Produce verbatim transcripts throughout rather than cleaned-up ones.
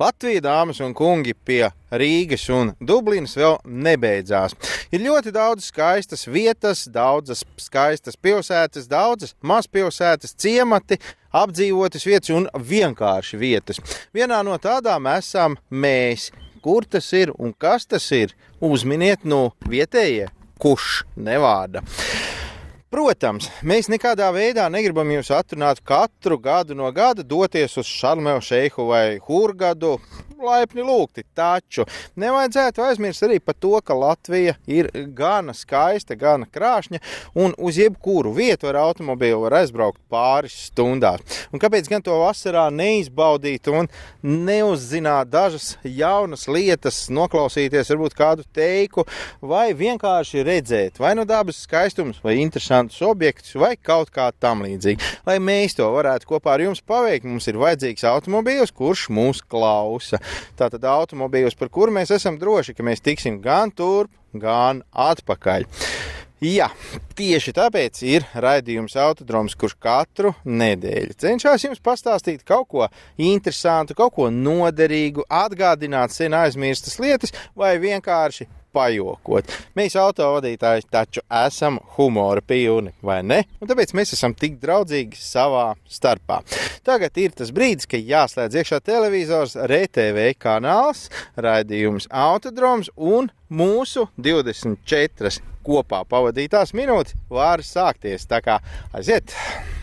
Latvija, dāmas un kungi, pie Rīgas un Dublinas vēl nebeidzās. Ir ļoti daudz skaistas vietas, daudzas skaistas pilsētas, daudzas mazpilsētas, ciemati, apdzīvotas vietas un vienkārši vietas. Vienā no tādām esam mēs. Kur tas ir un kas tas ir? Uzminiet no vietējie, kurš nevārda. Protams, mēs nekādā veidā negribam jūs atrunāt katru gadu no gada doties uz Šarm-el-Šeihu vai Hurgadu. Laipni lūgti, taču nevajadzētu aizmirst arī par to, ka Latvija ir gana skaista, gana krāšņa un uz jebkuru vietu ar automobīlu var aizbraukt pāris stundās. Un kāpēc gan to vasarā neizbaudīt un neuzzināt dažas jaunas lietas, noklausīties varbūt kādu teiku vai vienkārši redzēt vai no dabas skaistums vai interesantus objektus vai kaut kā tam līdzīgi. Lai mēs to varētu kopā ar jums paveikt, mums ir vajadzīgs automobīls, kurš mūs klausa. Tātad automobīls, par kuru mēs esam droši, ka mēs tiksim gan turp, gan atpakaļ. Jā, tieši tāpēc ir raidījums Autodroms, kurš katru nedēļu cenšas jums pastāstīt kaut ko interesantu, kaut ko noderīgu, atgādināt sen aizmirstas lietas vai vienkārši pajokot. Mēs autovadītāji taču esam humora pilni, vai ne? Un tāpēc mēs esam tik draudzīgi savā starpā. Tagad ir tas brīdis, ka jāslēdz iekšā televizors, R T V kanāls, raidījums Autodroms un mūsu divdesmit četras kopā pavadītās minūtes var sākties. Tā kā aiziet!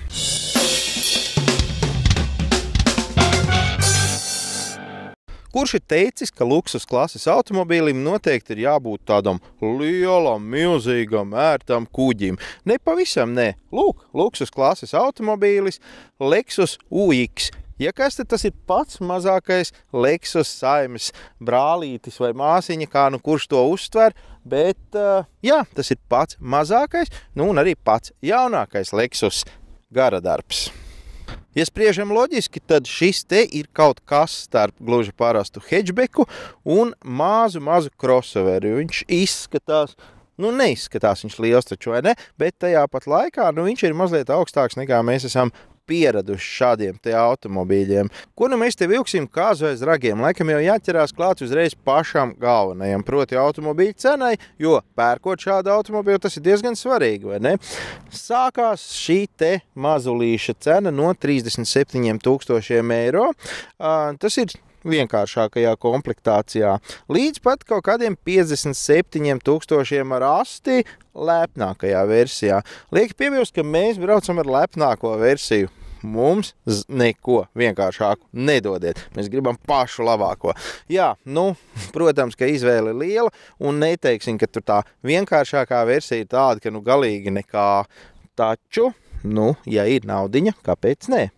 Kurš ir teicis, ka luksus klases automobīlim noteikti ir jābūt tādam lielam, milzīgam, ērtam kuģim? Ne pavisam, ne. Lūk, luksus klases automobīlis Lexus U X. Ja kas, tad tas ir pats mazākais Lexus saimes brālītis vai māsiņa, kā nu kurš to uztver, bet jā, tas ir pats mazākais, nu un arī pats jaunākais Lexus garadarbs. Ja spriežam loģiski, tad šis te ir kaut kas starp gluži parastu hatchbacku un mazu, mazu crossoveri. Viņš izskatās, nu neizskatās viņš liels taču, vai ne? Bet tajā pat laikā, nu viņš ir mazliet augstāks nekā mēs esam pieraduši šādiem te automobīļiem. Ko nu mēs te vilksim kāzu aiz ragiem? Laikam jau jāķerās klāt uzreiz pašam galvenajam, proti automobīļu cenai, jo pērkot šādu automobīlu tas ir diezgan svarīgi, vai ne? Sākās šī te mazulīša cena no trīsdesmit septiņiem tūkstošiem eiro. Tas ir vienkāršākajā komplektācijā. Līdz pat kaut kādiem piecdesmit septiņiem tūkstošiem ar asti lepnākajā versijā. Lieki piebilst, ka mēs braucam ar lepnāko versiju. Mums neko vienkāršāku nedodiet. Mēs gribam pašu labāko. Jā, nu, protams, ka izvēle ir liela un neteiksim, ka tur tā vienkāršākā versija ir tāda, ka nu galīgi nekā. Taču, nu, ja ir naudiņa, kāpēc ne?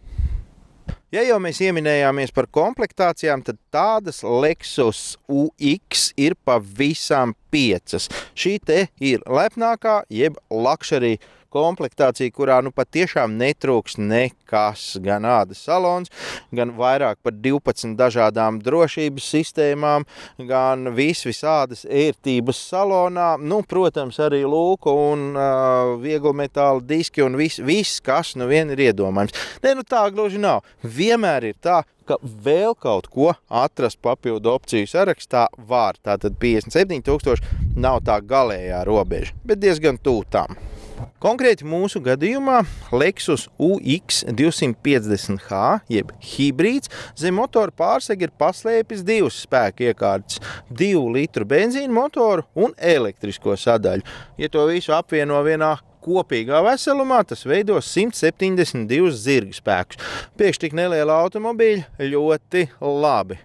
Ja jau mēs ieminējāmies par komplektācijām, tad tādas Lexus U X ir pavisam piecas. Šī te ir lepnākā, jeb luxury komplektācija, kurā nu pat tiešām netrūks nekas. Gan ādas salons, gan vairāk par divpadsmit dažādām drošības sistēmām, gan vis visādas ērtības salonā. Nu, protams, arī lūku un uh, vieglmetāla diski un viss, vis, kas nu vien ir iedomājums. Ne, nu tā gluži nav. Vienmēr ir tā, ka vēl kaut ko atrast papildu opciju sarakstā var. Tātad piecdesmit septiņi tūkstoši nav tā galējā robeža, bet diezgan tūtām. Konkrēti mūsu gadījumā Lexus U X divsimt piecdesmit H, jeb hibrīds, zem motora pārsega ir paslēpis divus spēku iekārtas, divu litru benzīna motoru un elektrisko sadaļu. Ja to visu apvieno vienā kopīgā veselumā, tas veido simt septiņdesmit divus zirga spēkus. Priekš tik neliela automobīļa ļoti labi.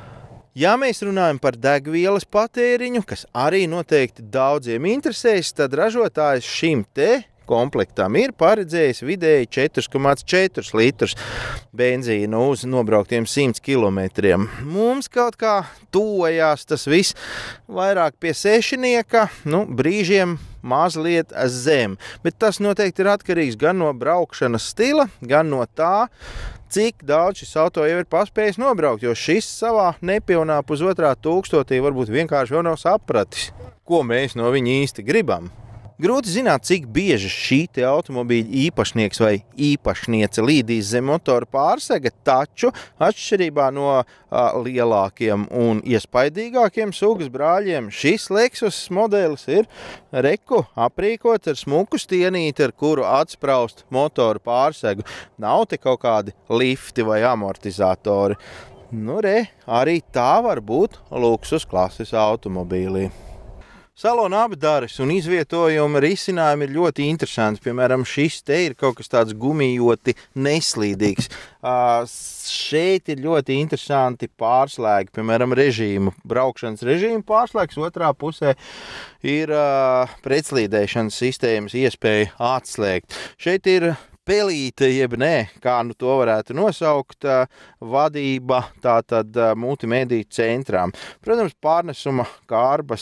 Ja mēs runājam par degvielas patēriņu, kas arī noteikti daudziem interesēs, tad ražotājs šim te komplektam ir paredzējis vidēji četri komats četri litrus benzīnu uz nobrauktiem simt kilometriem. Mums kaut kā tuvojās tas viss vairāk pie sešinieka, nu, brīžiem mazliet zem. Bet tas noteikti ir atkarīgs gan no braukšanas stila, gan no tā, cik daudz šis auto jau ir paspējis nobraukt, jo šis savā nepilnā pusotrā tūkstotī varbūt vienkārši vēl nav sapratis, ko mēs no viņa īsti gribam. Grūti zināt, cik bieži šī te automobīļa īpašnieks vai īpašniece līdīs zem motora pārsega, taču atšķirībā no a, lielākiem un iespaidīgākiem sugas brāļiem, šis Lexus modelis ir reku aprīkots ar smuku stienīti, ar kuru atspraust motoru pārsegu. Nav te kaut kādi lifti vai amortizatori. Nu re, arī tā var būt luksus klases automobīlī. Salona apdares un izvietojuma risinājumi ir ļoti interesanti. Piemēram, šis te ir kaut kas tāds gumijoti neslīdīgs. Uh, šeit ir ļoti interesanti pārslēgi, piemēram, režīmu. Braukšanas režīmu pārslēgs, otrā pusē ir uh, pretslīdēšanas sistēmas iespēja atslēgt. Šeit ir pelīte, jeb nē, kā nu to varētu nosaukt, vadība tātad multimediju centrām. Protams, pārnesuma kārbas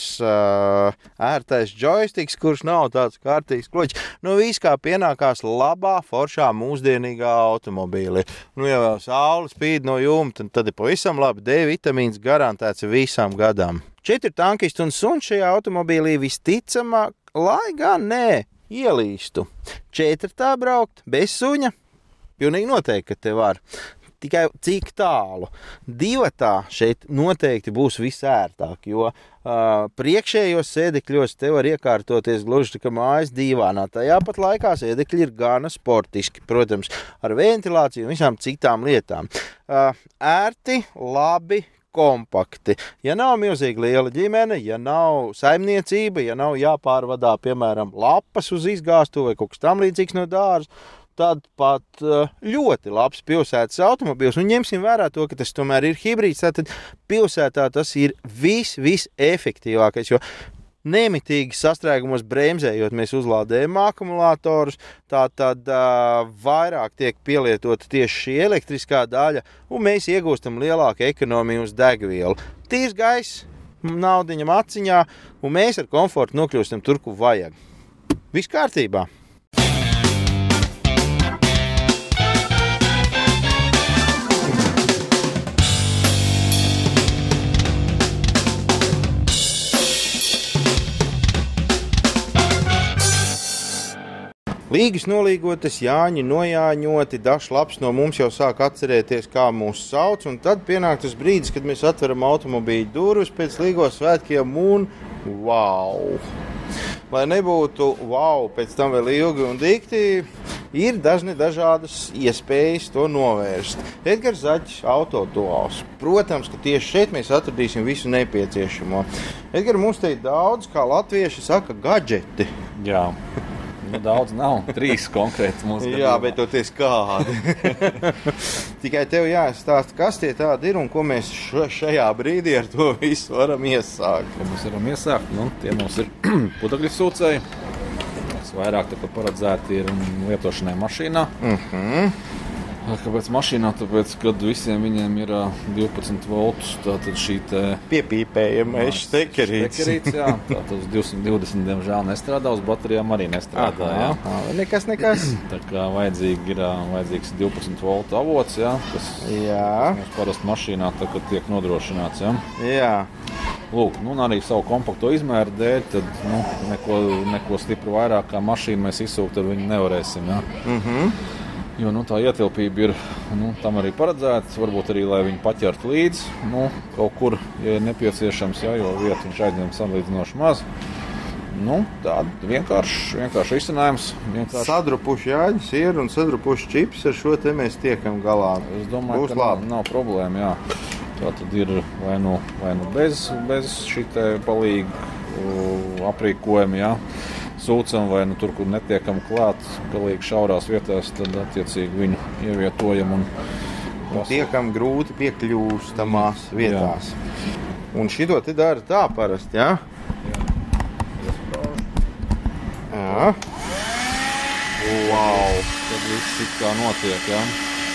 ērtais joysticks, kurš nav tāds kārtīgs kloķis. Nu, viss kā pienākās labā, foršā, mūsdienīgā automobīlī. Nu, ja vēl saule spīd no jumta, tad ir pavisam labi. D vitamīns garantēts visam gadam. Četri tankisti un suns šajā automobīlī visticamāk, lai gan nē, ielīstu. Četratā braukt bez suņa? Pilnīgi noteikti, ka te var. Tikai cik tālu? Divatā šeit noteikti būs visērtāk, jo uh, priekšējos sēdekļos te var iekārtoties gluži tā kā mājas dīvānā. Tajā pat laikā sēdekļi ir gana sportiski, protams, ar ventilāciju un visām citām lietām. Uh, ērti, labi, kompakti. Ja nav milzīgi liela ģimene, ja nav saimniecība, ja nav jāpārvadā, piemēram, lapas uz izgāstu vai kaut kas tam līdzīgs no dārza, tad pat ļoti labs pilsētas automobils. Un ņemsim vērā to, ka tas tomēr ir hibrīds, tātad pilsētā tas ir vis, vis efektīvākais, jo nemitīgi sastrēgumos bremzējot mēs uzlādējam akumulātorus, tātad uh, vairāk tiek pielietota tieši šī elektriskā daļa, un mēs iegūstam lielāku ekonomiju uz degvielu. Tīrs gaiss, naudiņa maciņā, un mēs ar komfortu nokļūstam tur, kur vajag. Viss kārtībā. Līgas nolīgotas, Jāņi nojāņoti, dažs labs no mums jau sāk atcerēties, kā mūs sauc, un tad pienāk tas brīdis, kad mēs atveram automobīļu durvis pēc līgo svētkiem un wow! Lai nebūtu wow, pēc tam vēl ilgi un dikti, ir dažni dažādas iespējas to novērst. Edgars Zaķis, autoduāls. Protams, ka tieši šeit mēs atradīsim visu nepieciešamo. Edgars, mums te ir daudz, kā latvieši saka, gadžeti. Jā. Nu, daudz nav, trīs konkrēti mūsu gadījumā. Jā, bet toties kādi. Tikai tev jāstāsta, kas tie tādi ir un ko mēs šajā brīdī ar to visu varam iesākt. Ko mēs varam iesākt? Nu, tie mums ir putekļu sūcēji, kas vairāk tā, paredzēti ir lietošanai mašīnā. Uh-huh. Kāpēc mašīnā? Tāpēc, kad visiem viņiem ir divpadsmit voltus, tātad šī te... Piepīpējamais stekerīts. Stekerīts, jā. Tātad uz divsimt divdesmit, diemžēl, nestrādā, uz baterijām arī nestrādā, jā. Aha, nekas, nekas. Tā kā vajadzīgi ir, vajadzīgs divpadsmit voltu avots, jā, kas jā. Mums parasti mašīnā tā, kad tiek nodrošināts, jā. Jā. Lūk, nu, un arī savu kompakto izmēru dēļ, tad, nu, neko, neko stipru vairāk kā mašīnu mēs izsūkt ar viņu nevarēsim, jā. Mhm. Jo nu, tā ietilpība ir nu, tam arī paredzēta, varbūt arī, lai viņi paķertu līdzi nu, kaut kur, ja ir nepieciešams, jā, jo vietu viņš aizņem salīdzinoši maz. Nu, tāda vienkārši, vienkārši izcinājums. Vienkārši... Sadrupuši jāģis ir un sadrupuši čips, ar šo te mēs tiekam galā. Es domāju, Būs ka labi. nav, nav problēma, jā. Tā tad ir vai nu, vai nu bez, bez šī te palīga aprīkojuma, jā. Sūcam vai nu tur, kur netiekam klāt, galīgi šaurās vietās, tad attiecīgi viņu ievietojam un un tiekam grūti piekļūstamās vietās. Jā. Un šito te dara tā parasti, jā? Jā. Wow! Tad viss it kā notiek, jā.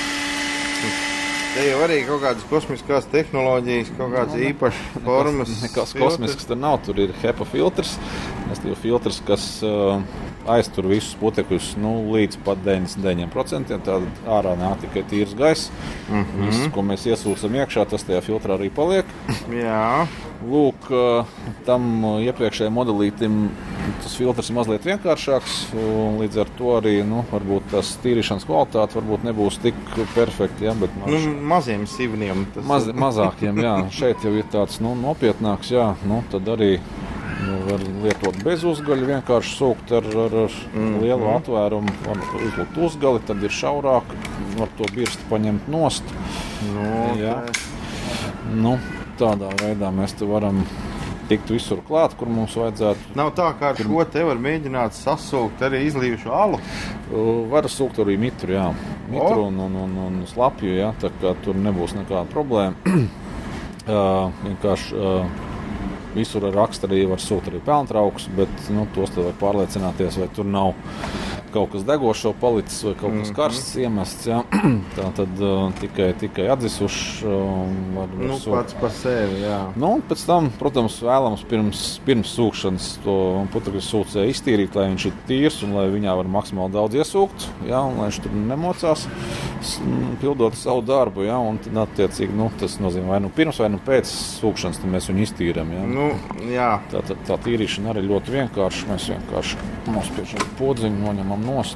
Te jau arī kaut kādas kosmiskās tehnoloģijas, kaut kādas no, īpašas formas. Nekas kosmisks tur nav, tur ir HEPA filtrs. Tas ir filtrs, kas uh, aiztur visus putekļus nu, līdz pat deviņdesmit deviņiem procentiem. Tātad ārā nāk tikai tīrs gaiss. Mm-hmm. Viss, ko mēs iesūcam iekšā, tas tajā filtrā arī paliek. Jā. Lūk, uh, tam iepriekšējiem modelītim tas filtrs ir mazliet vienkāršāks, un līdz ar to arī, nu, varbūt tas tīrīšanas kvalitāte varbūt nebūs tik perfekti, ja, bet nu, maziem sīvniem. Tas... Maz, mazākiem, jā. Šeit jau ir tāds, nu, nopietnāks, jā, nu, tad arī nu, var lietot bez uzgaļa, vienkārši sūkt ar, ar, ar mm. lielu atvērumu, var uzlikt uzgali, tad ir šaurāk, var to birsti paņemt nost. Nu, jā. Nu, tādā veidā mēs te varam tikt visur klāt, kur mums vajadzētu. Nav tā, kā ar kur... šo te var mēģināt sasūkt arī izlījušu alu? Var sūkt arī mitru, jā. Mitru un, un, un, un slapju, jā, tā kā tur nebūs nekāda problēma. uh, vienkārši uh, visur ar rakstu arī var sūkt arī pelntraukus, bet nu, tos tad var pārliecināties, vai tur nav kaut kas degošo palicis vai kaut kas karsts iemests. Jā. Tā tad uh, tikai, tikai atdzisuši uh, var, var nu, sūkt. Pats par sevi, jā. Nu, pēc tam, protams, vēlams pirms, pirms sūkšanas to putekļu sūcēju iztīrīt, lai viņš ir tīrs un lai viņā var maksimāli daudz iesūkt, jā, un lai viņš tur nemocās, pildot savu darbu, jā, un tad attiecīgi, nu, tas nozīmē vai nu pirms vai nu pēc sūkšanas, tad mēs viņu iztīram, jā. Nu, jā. Tā, tā, tā tīrīšana arī ļoti vienkārši, mēs vienkārši nospiežam podziņu, noņemam nost.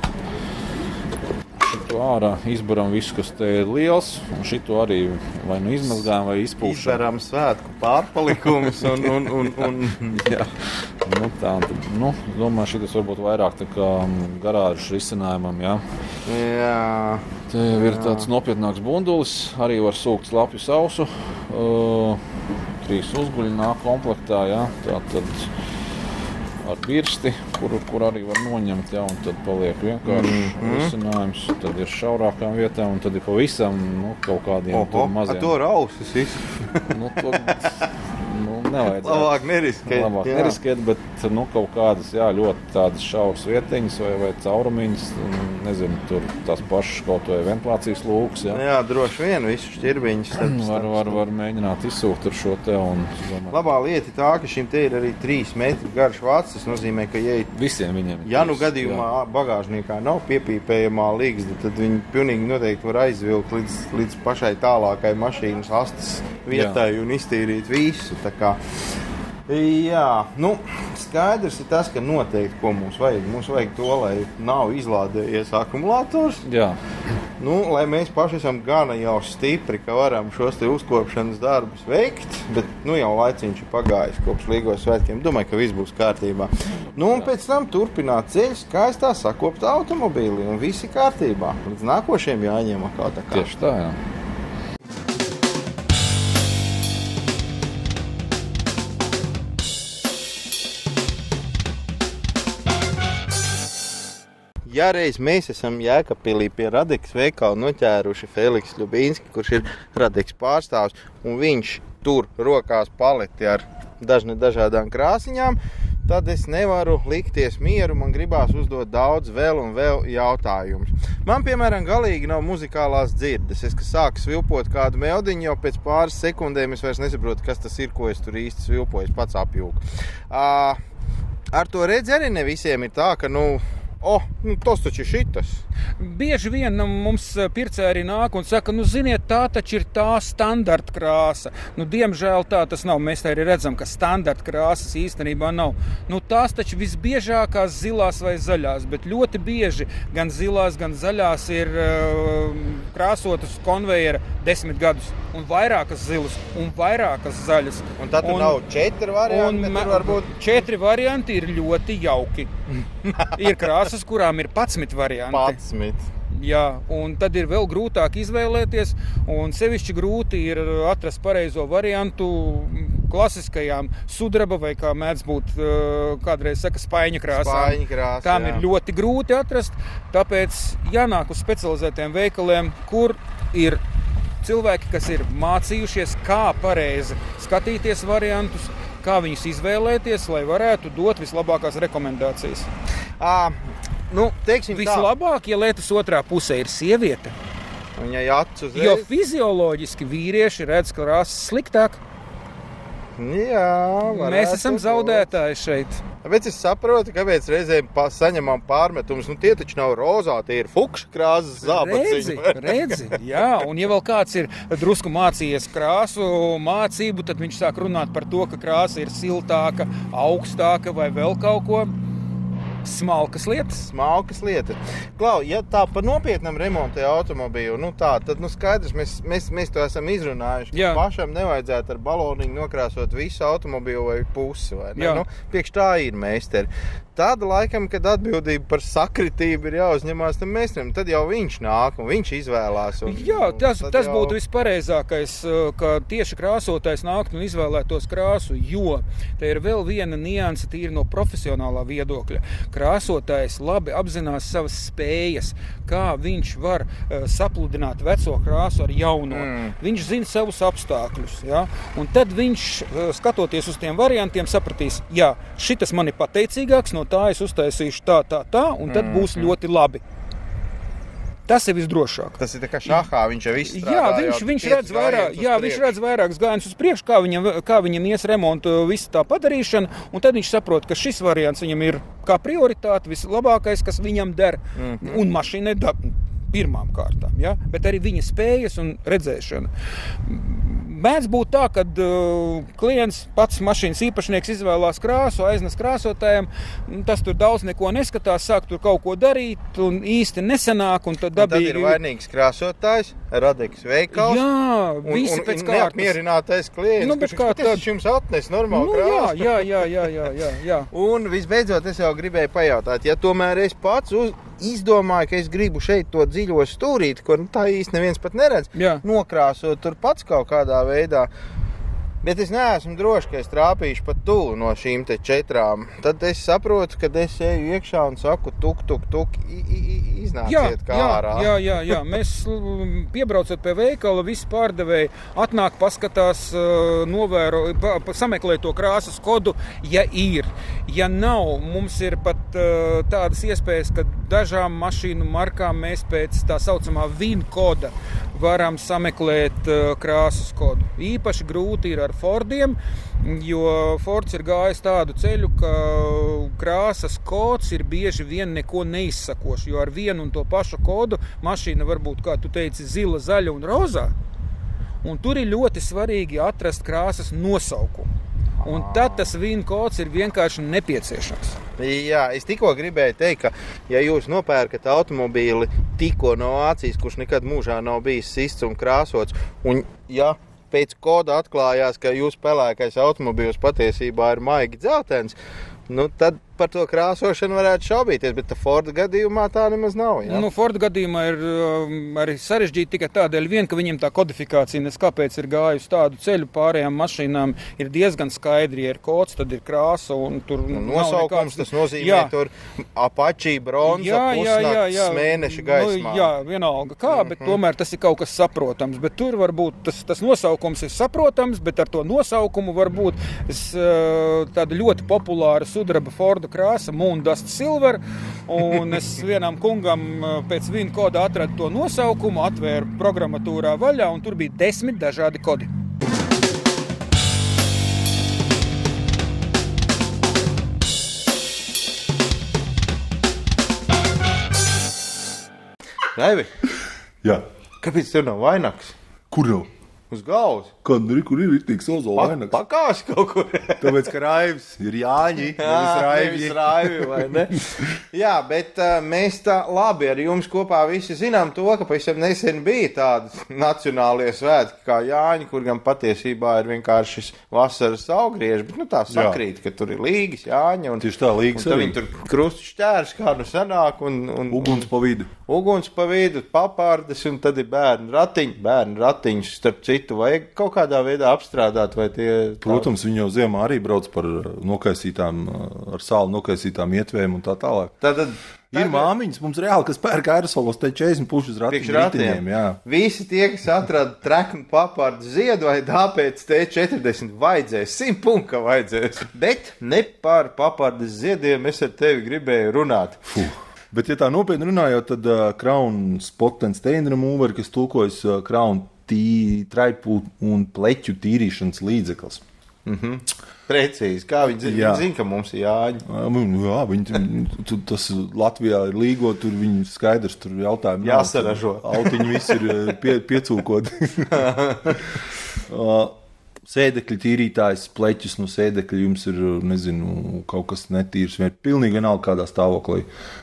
Šito ārā izbaram visu, kas te ir liels, un šito arī vai nu izmazgājam vai izpūšam. Izbaram svētku pārpalikumus un, un, un, un... jā. Nu, tā, tad, nu, domāju, šitas varbūt vairāk tā kā garāžas risinājumam, jā. Jā. Te jau ir tāds nopietnāks bundulis, arī var sūkt slapju sausu. Uh, trīs uzguļi nāk komplektā, jā. Tā tad ar birsti, kur, kur arī var noņemt, jā, un tad paliek vienkārši mm-hmm. risinājums. Tad ir šaurākām vietām, un tad ir pavisam, nu, kaut kādiem Oho, tur maziem. Ar to rausis visu. nu, to, nu, nevajadzētu. Labāk neriskēt. Labāk jā. neriskēt, bet, nu, kaut kādas, jā, ļoti tādas šauras vietiņas vai, vai caurumiņas, nezinu, tur tās pašas kaut vai ventilācijas lūks, jā. Jā, droši vien, visu šķirbiņas. var, var, var mēģināt izsūkt ar šo te, un... Labā lieta tā, ka šim te ir arī trīs metri garš vats. Tas nozīmē, ka, ja, Visiem viņiem ja nu gadījumā jā. bagāžniekā nav piepīpējamā līgzda, tad viņi pilnīgi noteikti var aizvilkt līdz, līdz pašai tālākai mašīnas astes vietai jā. un iztīrīt visu. Tā kā, jā, nu, skaidrs ir tas, ka noteikti, ko mums vajag. Mums vajag to, lai nav izlādējies akumulators. Jā. Nu, lai mēs paši esam gana jau stipri, ka varam šos te uzkopšanas darbus veikt, bet nu jau laiciņš ir pagājis kopš Līgo svētkiem. Domāju, ka viss būs kārtībā. Nu, un pēc tam turpināt ceļu skaistā sakopta automobīli un visi kārtībā. Līdz nākošiem jāņem kā tā kā. Tieši tā, jā. Ja reiz mēs esam Jēkabpilī pie Radekas veikala noķēruši Feliksu Ļubīnski, kurš ir Radekas pārstāvs, un viņš tur rokās paleti ar dažne dažādām krāsiņām, tad es nevaru likties mieru, man gribās uzdot daudz vēl un vēl jautājumus. Man, piemēram, galīgi nav muzikālās dzirdes. Es, kad sāku svilpot kādu meldiņu, jau pēc pāris sekundēm es vairs nesaprotu, kas tas ir, ko es tur īsti svilpoju, es pats apjūku. Uh, ar to redzi arī ne visiem ir tā, ka, nu, O, nu, tas taču ir šitas. Bieži vien mums pircēji arī nāk un saka, nu, ziniet, tā taču ir tā standarta krāsa. Nu, diemžēl tā tas nav. Mēs arī redzam, ka standarta krāsas īstenībā nav. Nu, tās taču visbiežākās zilās vai zaļās, bet ļoti bieži gan zilās, gan zaļās ir uh, krāsotas konvejera desmit gadus. Un vairākas zilas, un vairākas zaļas. Un tad un, nav četri varianti, bet varbūt... Četri varianti ir ļoti jauki. Ir krāsas, kurām ir padsmit varianti. Padsmit. Jā, un tad ir vēl grūtāk izvēlēties, un sevišķi grūti ir atrast pareizo variantu klasiskajām sudraba vai, kā mēdz būt, kādreiz saka, spaiņa krāsām. Spaiņa krāsa, Tām jā. ir ļoti grūti atrast, tāpēc jānāk uz specializētiem veikaliem, kur ir cilvēki, kas ir mācījušies, kā pareizi skatīties variantus, kā viņus izvēlēties, lai varētu dot vislabākās rekomendācijas. À, nu, teiksim Vislabāk, ja lietas otrā pusē ir sieviete. Viņai acis uzreiz. Jo fizioloģiski vīrieši redz krāsas sliktāk. Jā, Mēs esam zaudētāji šeit. Bet es saprotu, kāpēc reizēm pa, saņemam pārmetumus. Nu, tie taču nav rozā, tie ir fukša krāsas zābaciņi. Redzi, redzi, jā. Un ja vēl kāds ir drusku mācījies krāsu mācību, tad viņš sāk runāt par to, ka krāsa ir siltāka, augstāka vai vēl kaut ko. Smalkas lietas. Smalkas lietas. Klau, ja tā par nopietnam remontē automobīlu, nu tā, tad nu skaidrs, mēs, mēs, mēs to esam izrunājuši, ka pašam nevajadzētu ar baloniņu nokrāsot visu automobīlu vai pusi, vai ne? Nu, priekš tā ir meisteri. Tāda laikam, kad atbildība par sakritību ir jāuzņemās tam meistaram, tad jau viņš nāk un viņš izvēlās. Un, Jā, tas, un tas jau... būtu vispareizākais, ka tieši krāsotājs nāktu un izvēlētos krāsu, jo te ir vēl viena nianse tīri no profesionālā viedokļa. Krāsotājs labi apzinās savas spējas, kā viņš var uh, sapludināt veco krāsu ar jauno. Mm. Viņš zina savus apstākļus, ja? Un tad viņš, uh, skatoties uz tiem variantiem, sapratīs, jā, šitas man ir pateicīgāks, no tā es uztaisīšu tā, tā, tā, un tad būs ļoti labi. Tas ir visdrošāk. Tas ir tā kā šahā, viņš jau izstrādā. Jā, viņš, viņš, redz, vairāk, jā viņš redz vairākas gājienus uz priekšu, kā viņam, kā viņam ies remontu visu tā padarīšana, un tad viņš saprot, ka šis variants viņam ir kā prioritāte, vislabākais, kas viņam der, mm-hmm. un mašīna ir pirmām kārtām, ja? Bet arī viņa spējas un redzēšana. Mēdz būt tā, kad uh, klients pats mašīnas īpašnieks izvēlās krāsu, aiznes krāsotājiem, tas tur daudz neko neskatās, sāk tur kaut ko darīt un īsti nesanāk. Un tad, dabīgi... un tad ir vainīgs krāsotājs, Radeks veikals. Jā, visi un, un, pēc un kārtas. Neapmierinātais klients, nu, kurš kā tad... jums atnes normālu nu, krāsu. Jā, jā, jā, jā, jā, jā. Un visbeidzot es jau gribēju pajautāt, ja tomēr es pats uz... izdomāju, ka es gribu šeit to dziļo stūrīti, ko nu, tā īsti neviens pat neredz, jā. Nokrāsot tur pats kaut kādā veidā. Bet es neesmu droši, ka es trāpīšu pat tuvu no šīm te četrām. Tad es saprotu, kad es eju iekšā un saku tuk, tuk, tuk, i, i, i, iznāciet kā jā, ārā. Jā, jā, jā. Mēs piebraucot pie veikala, visi pārdevēji atnāk, paskatās, novēro, pa, pa, sameklē to krāsas kodu, ja ir. Ja nav, mums ir pat uh, tādas iespējas, ka dažām mašīnu markām mēs pēc tā saucamā V I N koda varam sameklēt uh, krāsas kodu. Īpaši grūti ir ar Fordiem, jo Fords ir gājis tādu ceļu, ka krāsas kods ir bieži vien neko neizsakoši, jo ar vienu un to pašu kodu mašīna var būt, kā tu teici, zila, zaļa un rozā, un tur ir ļoti svarīgi atrast krāsas nosaukumu. Un tad tas V I N kods ir vienkārši nepieciešams. Jā, es tikko gribēju teikt, ka ja jūs nopērkat automobīli tikko no Vācijas, kurš nekad mūžā nav bijis sists un krāsots, un ja pēc koda atklājās, ka jūsu pelēkais automobīls patiesībā ir maigi dzeltens, nu tad par to krāsošanu varētu šaubīties, bet Forda gadījumā tā nemaz nav. Ja? Nu, Forda gadījumā ir um, arī sarežģīti tikai tādēļ vien, ka viņiem tā kodifikācija neskāpēc ir gājusi tādu ceļu, pārējām mašīnām ir diezgan skaidri, ja ir kods, tad ir krāsa un tur nu, nosaukums, nekāds... tas nozīmē jā. Tur Apache, bronza, jā, jā, jā, jā. mēneša gaismā. Nu, jā, vienalga kā, bet mm-hmm. tomēr tas ir kaut kas saprotams, bet tur varbūt tas, tas nosaukums ir saprotams, bet ar to nosaukumu varbūt es, tāda ļoti populāra sudraba Forda krāsa, Moon Dust Silver, un es vienam kungam pēc V I N koda atradu to nosaukumu, atvēru programmatūrā vaļā, un tur bija desmit dažādi kodi. Raivi? Jā. Kāpēc tev nav vainags? Kur jau? Uz galvas. Kad nu, kur ir rītīgs ozola vainags? Pakāsi kaut kur. Tāpēc, ka Raivs ir Jāņi, nevis Raivi. Nevis Raivi, vai ne? Jā, bet uh, mēs tā labi ar jums kopā visi zinām to, ka pavisam nesen bija tādas nacionālie svētki kā Jāņi, kur gan patiesībā ir vienkārši vasaras augrieži, bet nu tā sakrīt, Jā. Ka tur ir līgas Jāņi. Un, tieši tā, līgas arī. Viņi tur krustu šķērs, kā nu sanāk. Un, un, uguns pa vidu. Uguns pa vidu, papārdes, un tad ir bērnu ratiņi. Bērnu ratiņus, starp citu, vajag kaut kādā veidā apstrādāt, vai tie... Protams, viņi jau ziemā arī brauc par nokaisītām, ar sāli nokaisītām ietvēm un tā tālāk. Tātad, ir māmiņas, mums reāli, kas pērk aerosolos T četrdesmit pušas ratiņiem. Visi tie, kas atrada treknu papārdu ziedu vai tāpēc T četrdesmit vajadzēs, simt punktu vajadzēs. Bet ne par papārdas ziediem es ar tevi gribēju runāt. Fuh. Bet, ja tā nopietni runājot, tad uh, Crown Spot and Stain Remover, kas tulkojas uh, Crown tī, traipu un pleķu tīrīšanas līdzeklis. Mhm. Precīzi, kā viņi zina, Jā. viņi zina, ka mums ir Jāņi. Jā, viņi, tu, tas Latvijā ir līgo, tur viņi skaidrs, tur jautājumi. Jāsaražo. Autiņi visi ir pie, piecūkoti. Sēdekļi tīrītājs, pleķis no sēdekļa jums ir, nezinu, kaut kas netīrs, vai pilnīgi vienalga kādā stāvoklī.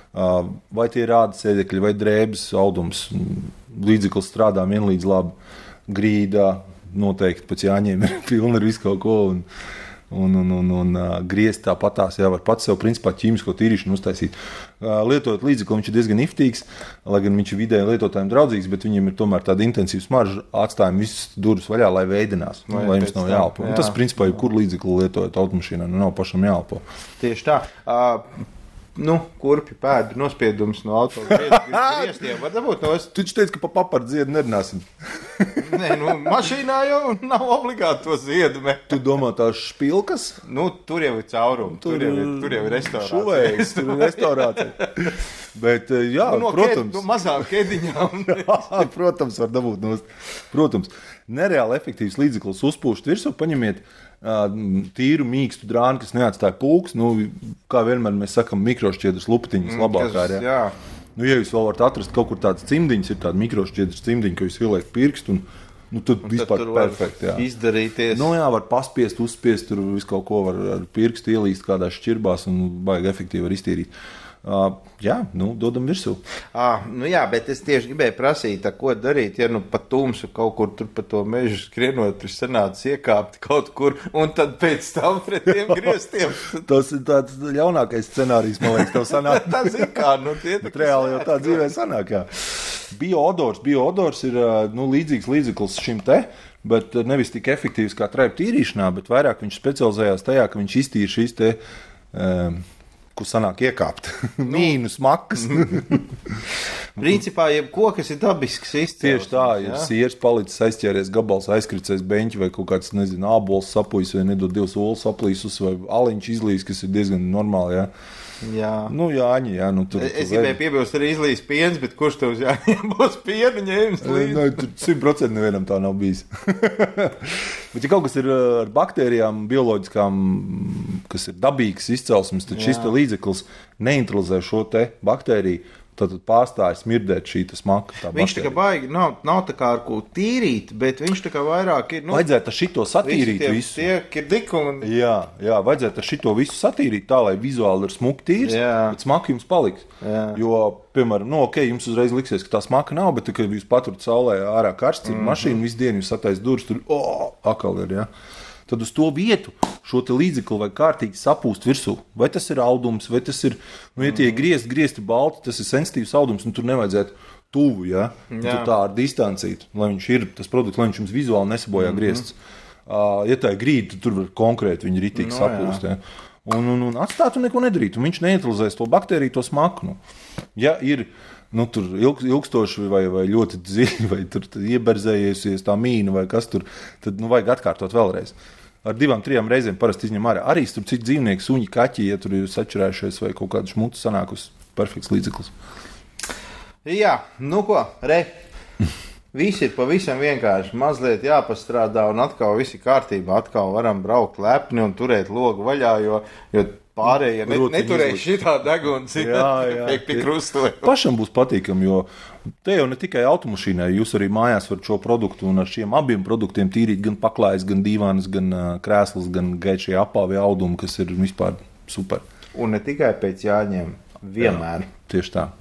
Vai tie rāda sēdekļi, vai drēbes, audums, līdzeklis strādā vienlīdz labi, grīdā, noteikti pēc Jāņiem ir pilna ar visu kaut ko, un, un, un, un, un griezt tāpatās, jā, var pats sev principā ķīmisko tīrīšanu uztaisīt. Lietojot līdzekli, viņš ir diezgan iftīgs, lai gan viņš ir vidēji lietotājiem draudzīgs, bet viņam ir tomēr tāda intensīva smarža, atstājam visas durvis vaļā, lai veidinās, nu, lai jums nav jāelpo. Jā. Tas, principā, jebkur līdzekli lietojot automašīnā, nu nav pašam jāelpo. Tieši tā. Uh, Nu, kurpi pēdu nospiedums no autogrieztiem var dabūt nos? Tu taču teici, ka pa paparu dziedu nerunāsim. Nē, nu, mašīnā jau nav obligāti to ziedu. Tu domā tās špilkas? Nu, tur jau ir caurumi, tur, tur, jau, ir, tur jau ir restaurācija. Šuvējas, tur ir restaurācija. Bet, jā, nu, no protams. Ked, no mazām kediņām. jā, protams, var dabūt nos. Protams, nereāli efektīvs līdzeklis uzpūšt virsū, paņemiet tīru, mīkstu drānu, kas neatstāja pulks. Nu, kā vienmēr mēs sakam, mikrošķiedras lupatiņas labākā. Mm, jā. Nu, ja jūs vēl varat atrast kaut kur tāds cimdiņas, ir tāda mikrošķiedras cimdiņa, ko jūs ieliek pirkstu, un, nu, tad un vispār tad perfekti. Izdarīties. Nu, jā, var paspiest, uzspiest, tur visu kaut ko var ar pirkstu ielīst kādās šķirbās un baigi efektīvi var iztīrīt. Uh, jā, nu, dodam virsū. Ah, nu jā, bet es tieši gribēju prasīt, ko darīt, ja nu pa tumsu kaut kur tur pa to mežu skrienot, tur sanācis iekāpt kaut kur, un tad pēc tam pret tiem grieztiem. Tas ir tāds ļaunākais scenārijs, man liekas, tev sanāk. Tas ir kā, nu tie bet reāli jau tā dzīvē sanāk, jā. Bioodors, bioodors ir, nu, līdzīgs līdzeklis šim te, bet nevis tik efektīvs kā traipu tīrīšanā, bet vairāk viņš specializējās tajā, ka viņš iztīra šīs te, um, kur sanāk iekāpt. Mīnus, makas. Principā, jebko, kas ir dabisks izcelsmes. Tieši tā, ja siers palicis aizķēries, gabals aizkricējis beņķi vai kaut kāds, nezinu, ābols sapujis vai nedod divas olas saplīsus vai aliņš izlīs, kas ir diezgan normāli, jā. Jā. Nu, Jāņi, jā. Nu, tur, es gribēju piebilst arī izlīs piens, bet kurš tev uz Jāņiem būs pienu ņēmis līdzi? Nu, tur simt procenti nevienam tā nav bijis. Bet, ja kaut kas ir ar baktērijām, bioloģiskām, kas ir dabīgas izcelsmes, tad šis te līdzeklis neutralizē šo te baktēriju, tad pārstāja smirdēt šī smaka. Viņš tā kā baigi, nav, nav tā kā ar ko tīrīt, bet viņš tā kā vairāk ir... Nu, vajadzētu ar šito satīrīt tie, visu. Tie kirdiku un... Jā, jā, vajadzētu ar šito visu satīrīt tā, lai vizuāli ir smuki tīrs, jā. Bet smaka jums paliks. Jā. Jo, piemēram, nu, ok, jums uzreiz liksies, ka tā smaka nav, bet, kad jūs paturat saulē ārā karsts, ir mm-hmm. mašīna, visu dienu jūs atais durvis, tur, o, oh, akal ir, jā. Tad uz to vietu šo te līdzekli vajag kārtīgi sapūst virsū. Vai tas ir audums, vai tas ir, nu, ja tie griezti, griezti balti, tas ir sensitīvs audums, un tur nevajadzētu tuvu, ja? Tur tā ar distancītu, lai viņš ir, tas produkts, lai viņš jums vizuāli nesabojā mm-hmm. griezts. Uh, ja tā ir grīda, tad tur var konkrēti viņi ritīgi no, sapūst, ja? Un, un, un atstāt un neko nedarīt, un viņš neutralizēs to baktēriju, to smaku. Nu. Ja ir, nu, tur ilg, ilgstoši vai, vai ļoti dziļi, vai tur ieberzējies tā mīna vai kas tur, tad, nu, vajag atkārtot vēlreiz. Ar divām, trijām reizēm parasti izņem ārā. Arī tur citi dzīvnieki, suņi, kaķi, ja tur ir sačurējušies vai kaut kādu šmutu sanākus, perfekts līdzeklis. Jā, nu ko, re, viss ir pavisam vienkārši. Mazliet jāpastrādā un atkal viss ir kārtībā. Atkal varam braukt lepni un turēt logu vaļā, jo, jo pārējie ne, neturēs šitā deguns. Jā, jā. Pašam būs patīkami, jo te jau ne tikai automašīnai, jūs arī mājās varat šo produktu un ar šiem abiem produktiem tīrīt gan paklājas, gan dīvānas, gan uh, krēslas, gan gaišie apāvi audumi, kas ir vispār super. Un ne tikai pēc Jāņiem, vienmēr. Jā, tieši tā.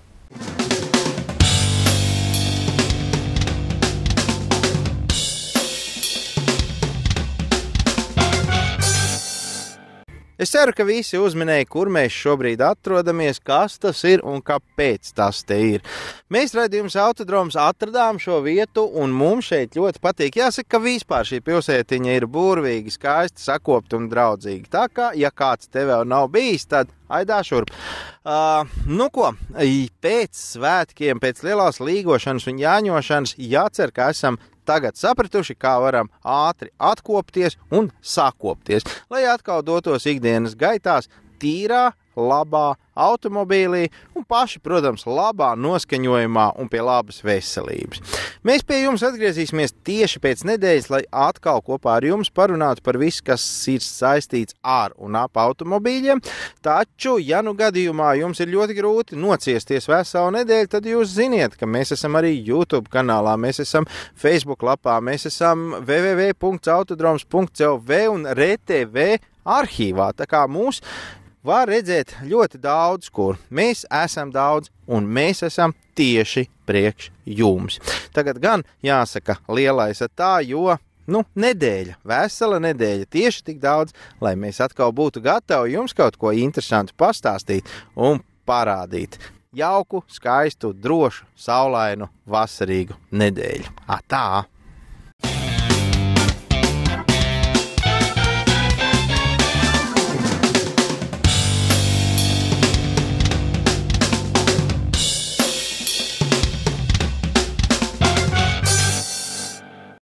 Es ceru, ka visi uzminēja, kur mēs šobrīd atrodamies, kas tas ir un kāpēc tas te ir. Mēs raidījums Autodroms atradām šo vietu un mums šeit ļoti patīk. Jāsaka, ka vispār šī pilsētiņa ir burvīgi, skaisti, sakopta un draudzīga. Tā kā, ja kāds te vēl nav bijis, tad aidā šurp. Uh, nu ko, pēc svētkiem, pēc lielās līgošanas un jāņošanas jācer, ka esam tagad sapratuši, kā varam ātri atkopties un sakopties, lai atkal dotos ikdienas gaitās tīrā, labā automobīlī un paši, protams, labā noskaņojumā un pie labas veselības. Mēs pie jums atgriezīsimies tieši pēc nedēļas, lai atkal kopā ar jums parunātu par visu, kas ir saistīts ar un ap automobīļiem. Taču, ja nu gadījumā jums ir ļoti grūti nociesties veselu nedēļu, tad jūs ziniet, ka mēs esam arī YouTube kanālā, mēs esam Facebook lapā, mēs esam w w w punkts autodroms punkts l v un R T V arhīvā. Tā kā mūs var redzēt ļoti daudz, kur mēs esam daudz, un mēs esam tieši priekš jums. Tagad gan jāsaka lielais tā, jo, nu, nedēļa, vesela nedēļa, tieši tik daudz, lai mēs atkal būtu gatavi jums kaut ko interesantu pastāstīt un parādīt. Jauku, skaistu, drošu, saulainu, vasarīgu nedēļu. Atā!